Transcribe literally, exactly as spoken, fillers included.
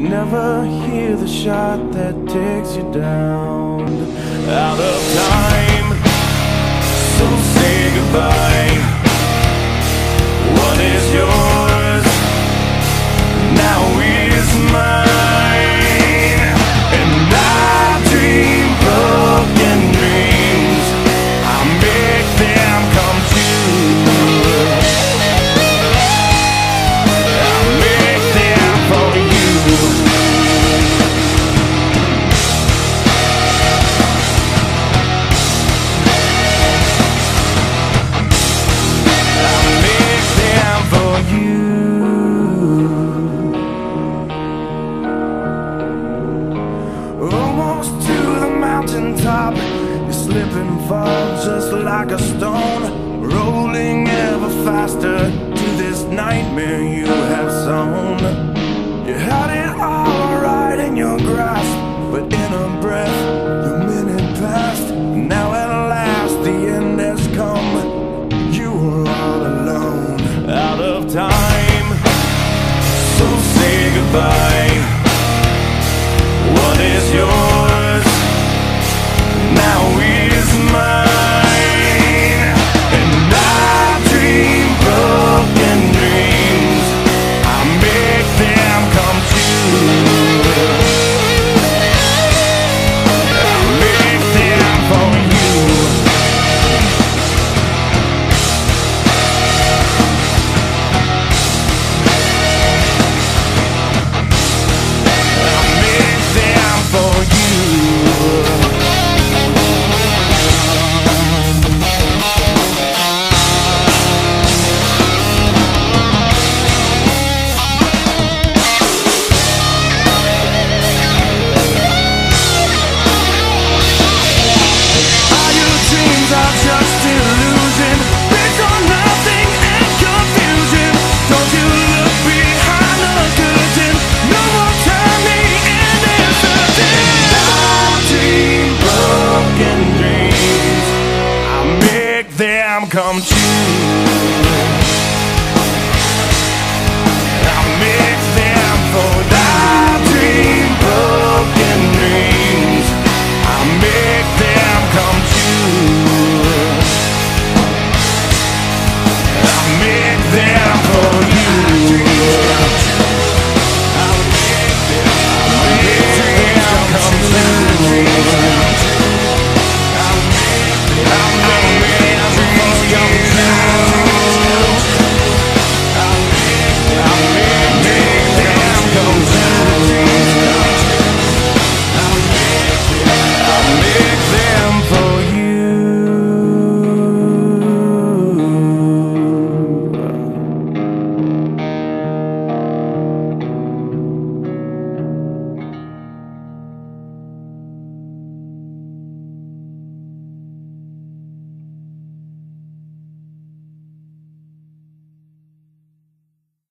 never hear the shot that takes you down. Out of time, so say goodbye. What is yours now is mine. And I dream broken dreams, I make them come true. I make them for you. Almost to the mountaintop, you slip and fall just like a stone, rolling ever faster to this nightmare you have sown. You had it all